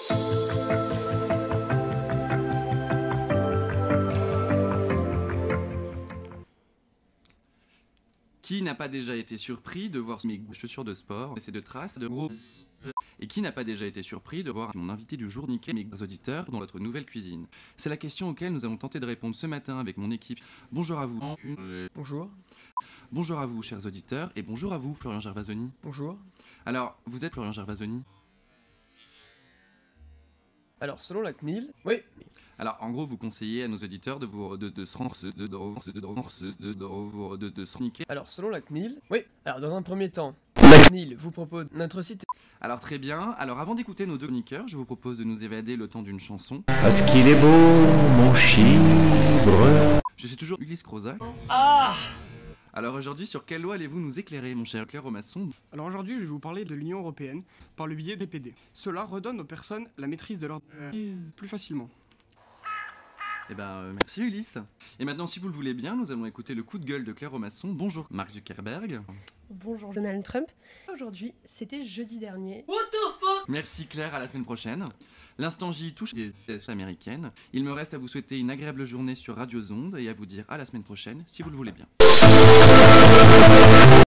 Qui n'a pas déjà été surpris de voir mes chaussures de sport et de traces de gros... Et qui n'a pas déjà été surpris de voir mon invité du jour niquer mes auditeurs dans notre nouvelle cuisine? C'est la question auquel nous avons tenté de répondre ce matin avec mon équipe. Bonjour à vous. Bonjour. Bonjour à vous, chers auditeurs, et bonjour à vous, Florian Gervasoni. Bonjour. Alors, vous êtes Florian Gervasoni? Alors, selon la CNIL, oui. Alors, en gros, vous conseillez à nos auditeurs de se rendre, de se niquer. Alors, selon la CNIL, oui. Alors, dans un premier temps, la CNIL vous propose notre site. Alors, très bien. Alors, avant d'écouter nos deux chroniqueurs, je vous propose de nous évader le temps d'une chanson. Parce qu'il est beau, mon chivre. Je suis toujours Ulysse Crozat. Ah! Alors aujourd'hui, sur quelle loi allez-vous nous éclairer, mon cher Claire Romasson? Alors aujourd'hui, je vais vous parler de l'Union Européenne par le biais des PPD. Cela redonne aux personnes la maîtrise de leur plus facilement. Eh ben, merci Ulysse. Et maintenant, si vous le voulez bien, nous allons écouter le coup de gueule de Claire Romasson. Bonjour Mark Zuckerberg. Bonjour Donald Trump. Aujourd'hui, c'était jeudi dernier. Merci Claire, à la semaine prochaine. L'instant J touche des fesses américaines. Il me reste à vous souhaiter une agréable journée sur Radio Zonde et à vous dire à la semaine prochaine, si vous le voulez bien.